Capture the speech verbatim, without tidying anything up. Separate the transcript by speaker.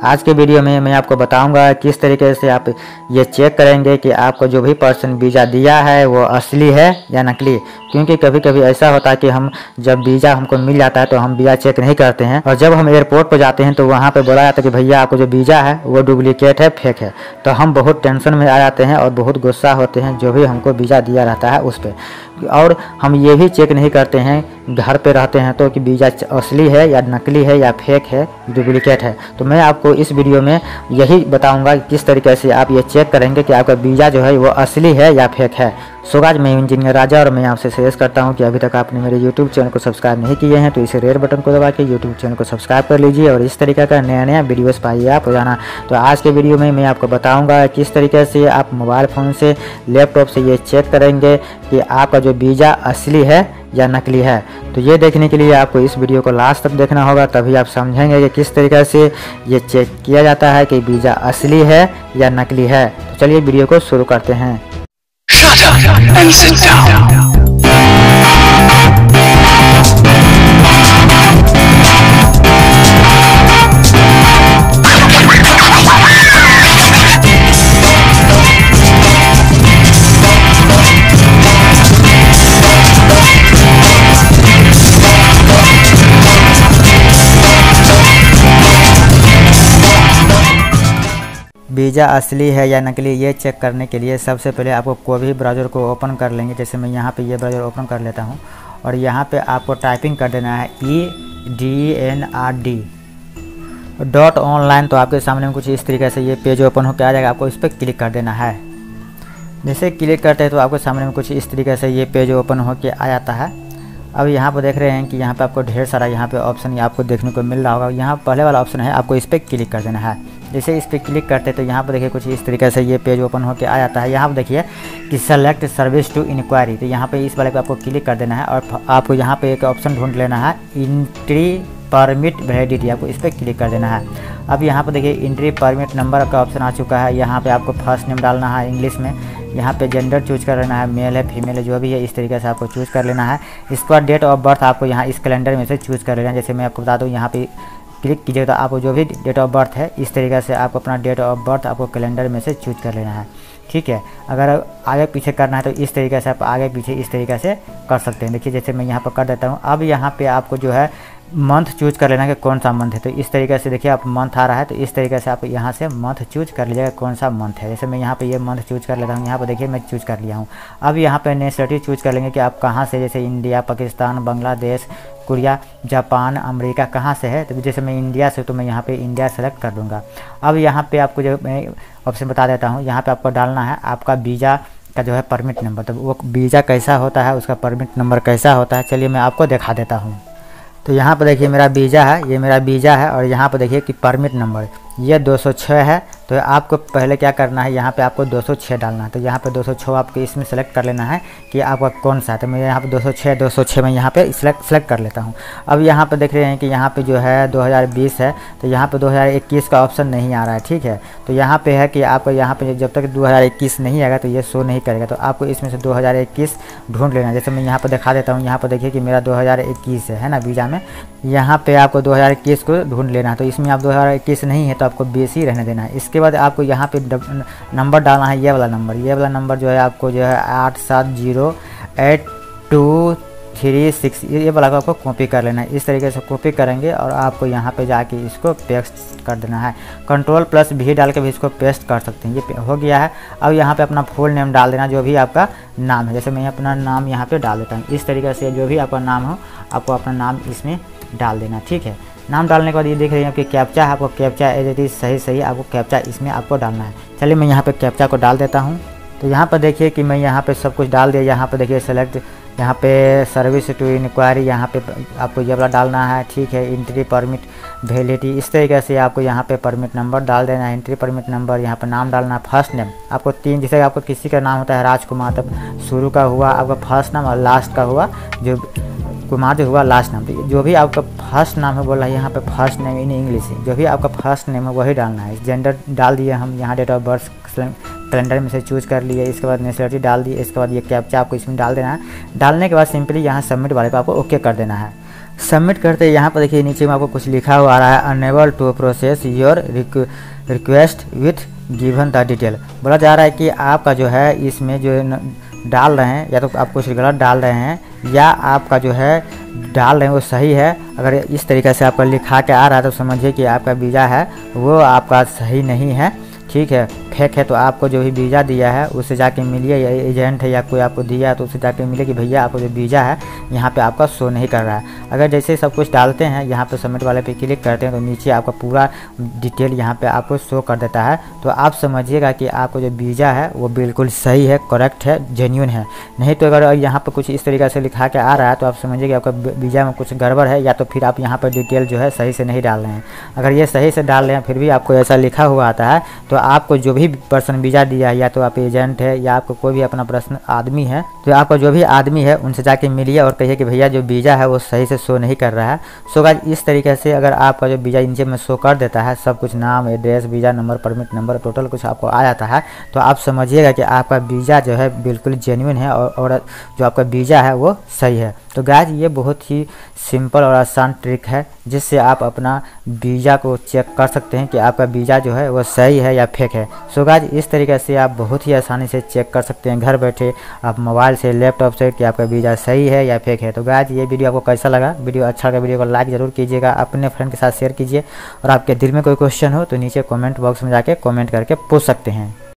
Speaker 1: आज के वीडियो में मैं आपको बताऊंगा किस तरीके से आप ये चेक करेंगे कि आपको जो भी पर्सन वीज़ा दिया है वो असली है या नकली। क्योंकि कभी कभी ऐसा होता है कि हम जब वीज़ा हमको मिल जाता है तो हम वीज़ा चेक नहीं करते हैं, और जब हम एयरपोर्ट पर जाते हैं तो वहाँ पे बोला जाता है कि भैया आपको जो वीज़ा है वो डुप्लीकेट है, फेक है। तो हम बहुत टेंशन में आ जाते हैं और बहुत गुस्सा होते हैं जो भी हमको वीज़ा दिया रहता है उस पर। और हम ये भी चेक नहीं करते हैं घर पे रहते हैं तो कि वीज़ा असली है या नकली है या फेक है, डुप्लीकेट है। तो मैं आपको इस वीडियो में यही बताऊंगा कि किस तरीके से आप ये चेक करेंगे कि आपका वीज़ा जो है वो असली है या फेक है। सो गाइस, मैं इंजीनियर राजा और मैं आपसे सजेस्ट करता हूं कि अभी तक आपने मेरे यूट्यूब चैनल को सब्सक्राइब नहीं किए हैं तो इसे रेड बटन को दबा के यूट्यूब चैनल को सब्सक्राइब कर लीजिए और इस तरीके का नया नया वीडियोस पाइए आप रोजाना। तो आज के वीडियो में मैं आपको बताऊंगा किस तरीके से आप मोबाइल फ़ोन से, लैपटॉप से ये चेक करेंगे कि आपका जो वीज़ा असली है या नकली है। तो ये देखने के लिए आपको इस वीडियो को लास्ट तक देखना होगा, तभी आप समझेंगे कि किस तरीके से ये चेक किया जाता है कि वीज़ा असली है या नकली है। तो चलिए वीडियो को शुरू करते हैं।
Speaker 2: Shut up and sit down.
Speaker 1: Visa असली है या नकली ये चेक करने के लिए सबसे पहले आपको कोई भी ब्राउज़र को ओपन कर लेंगे। जैसे मैं यहाँ पे ये ब्राउज़र ओपन कर लेता हूँ और यहाँ पे आपको टाइपिंग कर देना है E D N R D dot online. तो आपके सामने में कुछ इस तरीके से ये पेज ओपन होकर आ जाएगा, आपको इस पर क्लिक कर देना है। जैसे क्लिक करते हैं तो आपके सामने में कुछ इस तरीके से ये पेज ओपन होकर आ जाता है। अब यहाँ पर देख रहे हैं कि यहाँ पे आपको ढेर सारा यहाँ पे ऑप्शन आपको देखने को मिल रहा होगा। यहाँ पहले वाला ऑप्शन है, आपको इस पर क्लिक कर देना है। जैसे इस पर क्लिक करते हैं तो यहाँ पर देखिए कुछ इस तरीके से ये पेज ओपन होकर आ जाता है। यहाँ पर देखिए कि सेलेक्ट सर्विस टू इंक्वायरी, तो यहाँ पे इस वाले पे आपको क्लिक कर देना है और आपको यहाँ पे एक ऑप्शन ढूंढ लेना है एंट्री परमिट वैलिडिटी, आपको इस पर क्लिक कर देना है। अब यहाँ पर देखिए एंट्री परमिट नंबर का ऑप्शन आ चुका है। यहाँ पे आपको फर्स्ट नेम डालना है इंग्लिश में, यहाँ पे जेंडर चूज कर लेना है, मेल है फीमेल है जो भी है, इस तरीके से आपको चूज़ कर लेना है। इसके बाद डेट ऑफ बर्थ आपको यहाँ इस कैलेंडर में से चूज़ कर लेना है। जैसे मैं आपको बता दूँ, यहाँ पे क्लिक कीजिएगा तो आपको जो भी डेट ऑफ बर्थ है इस तरीके से आपको अपना डेट ऑफ बर्थ आपको कैलेंडर में से चूज कर लेना है। ठीक है, अगर आगे पीछे करना है तो इस तरीके से आप आगे पीछे इस तरीके से कर सकते हैं। देखिए जैसे मैं यहाँ पर कर देता हूँ। अब यहाँ पे आपको जो है मंथ चूज कर लेना है कि कौन सा मंथ है। तो इस तरीके से देखिए आप मंथ आ रहा है तो इस तरीके से आप यहाँ से मंथ चूज कर लीजिएगा कौन सा मंथ है। जैसे मैं यहाँ पे ये मंथ चूज कर लेता हूँ, यहाँ पर देखिए मैं चूज कर लिया हूँ। अब यहाँ पे नेशनलिटी चूज कर लेंगे कि आप कहाँ से, जैसे India, Pakistan, Bangladesh, Korea, Japan, America कहाँ से है। तो जैसे मैं इंडिया से तो मैं यहाँ पे इंडिया सेलेक्ट कर दूँगा। अब यहाँ पे आपको जो मैं ऑप्शन बता देता हूँ, यहाँ पे आपको डालना है आपका वीज़ा का जो है परमिट नंबर। तो वो वीज़ा कैसा होता है, उसका परमिट नंबर कैसा होता है, चलिए मैं आपको दिखा देता हूँ। तो यहाँ पर देखिए मेरा वीज़ा है, ये मेरा वीज़ा है और यहाँ पर देखिए कि परमिट नंबर ये दो सौ छः है। तो आपको पहले क्या करना है, यहाँ पे आपको दो सौ छः डालना है। तो यहाँ पे दो सौ छः आपको इसमें सेलेक्ट कर लेना है कि आपका कौन सा है। तो मैं यहाँ पे दो सौ छः दो सौ छः में यहाँ पे सेलेक्ट सेलेक्ट कर लेता हूँ। अब यहाँ पे देख रहे हैं कि यहाँ पे जो है दो हज़ार बीस है, तो यहाँ पे दो हज़ार इक्कीस का ऑप्शन नहीं आ रहा है। ठीक है, तो यहाँ पे है कि आपको यहाँ पे जब तक दो हज़ार इक्कीस नहीं आएगा तो ये शो नहीं करेगा। तो आपको इसमें से दो हज़ार इक्कीस ढूंढ लेना है। जैसे मैं यहाँ पर दिखा देता हूँ, यहाँ पर देखिए कि मेरा दो हज़ार इक्कीस है ना वीज़ा में, यहाँ पे आपको दो हज़ार इक्कीस को ढूंढ लेना है। तो इसमें आप दो हज़ार इक्कीस नहीं है तो आपको बीस ही रहने देना है। इसके बाद आपको यहाँ पे नंबर डालना है, ये वाला नंबर, ये वाला नंबर जो है आपको जो है आठ सात zero eight two three six, ये वाला को आपको कॉपी कर लेना है। इस तरीके से कॉपी करेंगे और आपको यहाँ पे जाके इसको पेस्ट कर देना है। कंट्रोल प्लस भी डाल के भी इसको पेस्ट कर सकते हैं। ये हो गया है। अब यहाँ पे अपना फुल नेम डाल देना, जो भी आपका नाम है। जैसे मैं अपना नाम यहाँ पे डाल देता हूँ। इस तरीके से जो भी आपका नाम हो आपको अपना नाम इसमें डाल देना। ठीक है, नाम डालने के बाद ये देख रहे हैं कि कैप्चा है, आपको कैप्चा एज इट इज़ सही सही आपको कैप्चा इसमें आपको डालना है। चलिए मैं यहाँ पे कैप्चा को डाल देता हूँ। तो यहाँ पर देखिए कि मैं यहाँ पे सब कुछ डाल दिया। यहाँ पे देखिए सेलेक्ट, यहाँ पे सर्विस टू इंक्वायरी, यहाँ पे आपको ये वाला डालना है। ठीक है, एंट्री परमिट वैलिडिटी, इस तरीके से आपको यहाँ पे परमिट नंबर डाल देना है, एंट्री परमिट नंबर, यहाँ पे नाम डालना है। फर्स्ट नेम आपको तीन, जैसे आपको किसी का नाम होता है राजकुमार, तब शुरू का हुआ आपका फर्स्ट नाम और लास्ट का हुआ जो कुमार जो हुआ लास्ट नाम। तो जो भी आपका फर्स्ट नाम है बोला है यहाँ पे फर्स्ट नेम इन इंग्लिश, जो भी आपका फर्स्ट नेम है वही डालना है। जेंडर डाल दिए हम, यहाँ डेट ऑफ बर्थ कैलेंडर में से चूज कर लिए। इसके बाद नेशनलिटी डाल दी। इसके बाद ये कैप्चा आपको इसमें डाल देना है। डालने के बाद सिंपली यहाँ सबमिट वाले पे आपको ओके कर देना है। सबमिट करते हैं यहाँ पर देखिए नीचे में आपको कुछ लिखा हुआ आ रहा है, unable to process your request with given the detail. बोला जा रहा है कि आपका जो है इसमें जो डाल रहे हैं या तो आप कुछ गलत डाल रहे हैं या आपका जो है डाल रहे हैं वो सही है। अगर इस तरीके से आपका लिखा के आ रहा है तो समझिए कि आपका वीज़ा है वो आपका सही नहीं है, ठीक है, फेक है। तो आपको जो भी वीज़ा दिया है उससे जाके मिलिए, या एजेंट है या कोई आपको दिया है तो उससे जाके मिले कि भैया आपको जो वीज़ा है यहाँ पे आपका शो नहीं कर रहा है। अगर जैसे सब कुछ डालते हैं यहाँ पे सबमिट वाले पे क्लिक करते हैं तो नीचे आपका पूरा डिटेल यहाँ पे आपको शो कर देता है। तो आप समझिएगा कि आपको जो वीज़ा है वो बिल्कुल सही है, करेक्ट है, जेन्युइन है। नहीं तो अगर यहाँ पर कुछ इस तरीके से लिखा के आ रहा है तो आप समझिए कि आपका वीज़ा में कुछ गड़बड़ है, या तो फिर आप यहाँ पर डिटेल जो है सही से नहीं डाल रहे हैं। अगर ये सही से डाल रहे हैं फिर भी आपको ऐसा लिखा हुआ आता है तो आपको जो भी पर्सन वीज़ा दिया है, या तो आप एजेंट है या आपको कोई भी अपना पर्सन आदमी है, तो आपका जो भी आदमी है उनसे जाके मिलिए और कहिए कि भैया जो वीज़ा है वो सही से शो नहीं कर रहा है। सो गाइस इस तरीके से अगर आपका जो वीज़ा नीचे में शो कर देता है सब कुछ, नाम, address, visa number, permit number, total कुछ आपको आ जाता है, तो आप समझिएगा कि आपका वीज़ा जो है बिल्कुल जेन्युइन है और, और जो आपका वीज़ा है वो सही है। तो गाइस ये बहुत ही सिंपल और आसान ट्रिक है जिससे आप अपना वीज़ा को चेक कर सकते हैं कि आपका वीज़ा जो है वो सही है या फेक है। सो गाइस इस तरीके से आप बहुत ही आसानी से चेक कर सकते हैं घर बैठे आप मोबाइल से, लैपटॉप से, कि आपका वीज़ा सही है या फेक है। तो गाइस ये वीडियो आपको कैसा लगा? वीडियो अच्छा लगा वीडियो को लाइक ज़रूर कीजिएगा, अपने फ्रेंड के साथ शेयर कीजिए और आपके दिल में कोई क्वेश्चन हो तो नीचे कमेंट बॉक्स में जाके कमेंट करके पूछ सकते हैं।